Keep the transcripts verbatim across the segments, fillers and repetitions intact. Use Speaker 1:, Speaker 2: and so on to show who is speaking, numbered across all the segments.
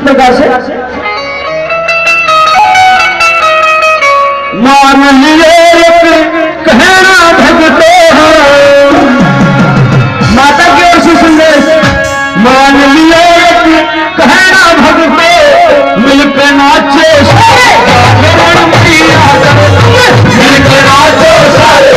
Speaker 1: प्रकार से मान लिए कहना भगतो हो, माता की ओर से संदेश। मान लिए कहना भगतो मिलकर नाचे मिलकर नाचो सारे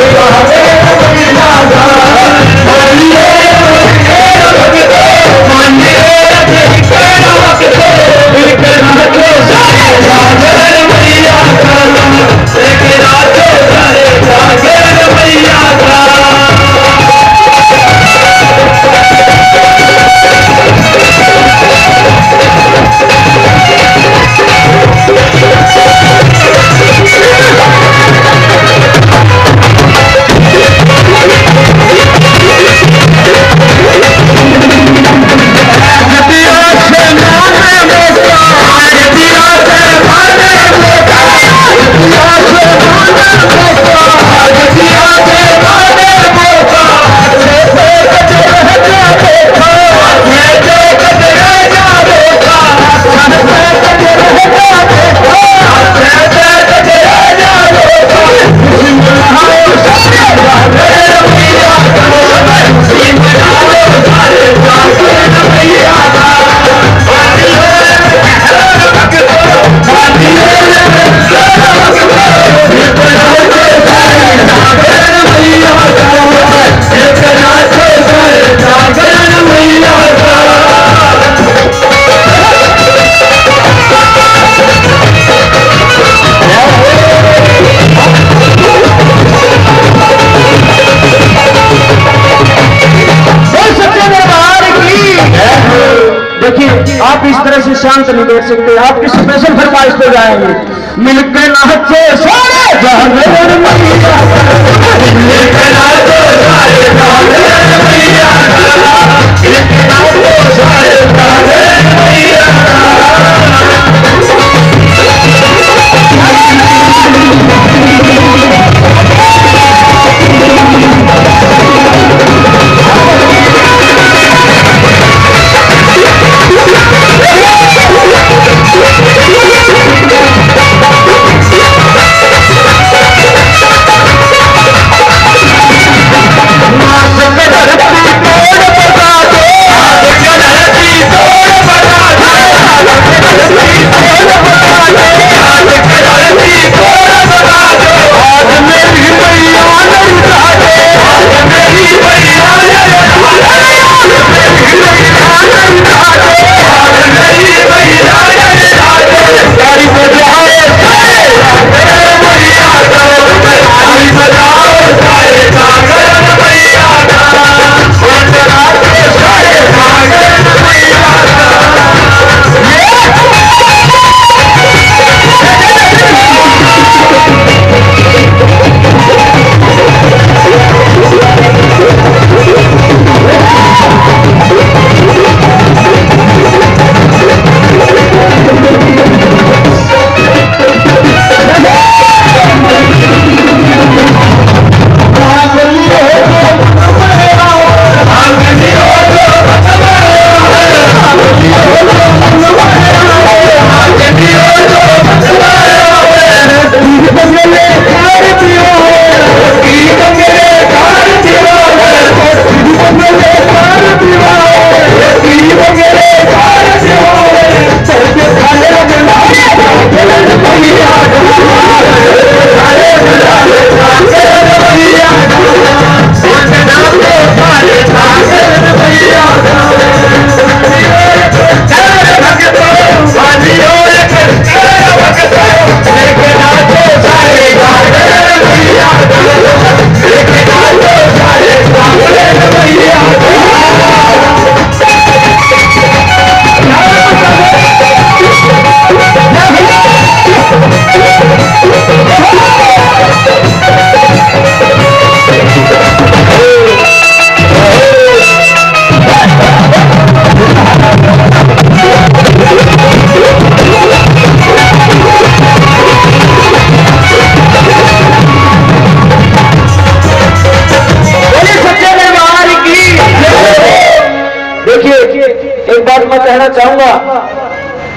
Speaker 1: आप इस तरह से शांत नहीं देख सकते। आपकी स्पेशल फरमाइश पे जाएंगे। मिलकर नाचो सारे जागर मैया, मिलकर नाचो सारे जागर मैया, मिलकर नाचो सारे जागर मैया।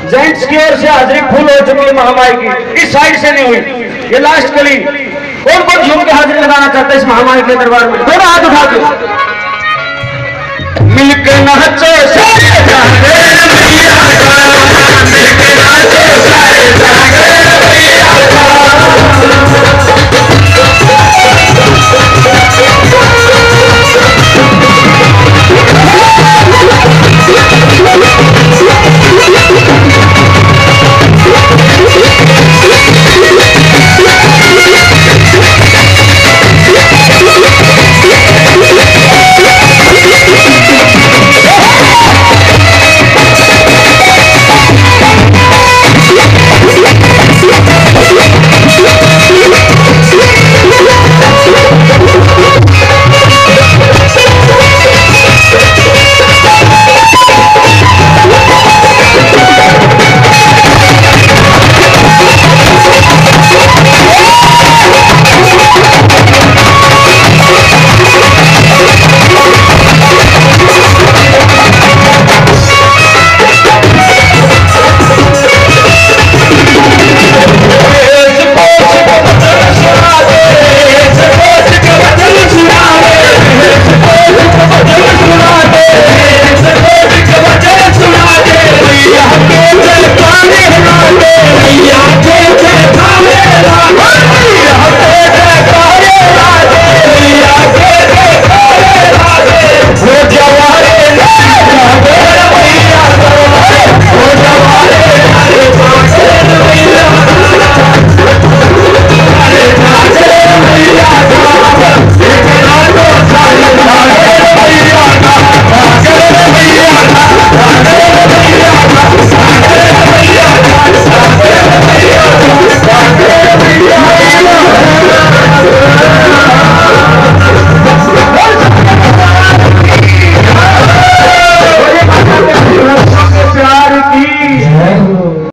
Speaker 1: जेंट्स की ओर से हाजिरी फुल हो चुकी है महामाई की, इस साइड से नहीं हुई, ये लास्ट गली। कौन कौन झूम के हाजिरी लगाना चाहता है इस महामाई के दरबार में? दोनों हाथ उठा के मिलकर नाचो सारे जागे मैया का, मिलकर नाचो सारे जागे मैया Yeah.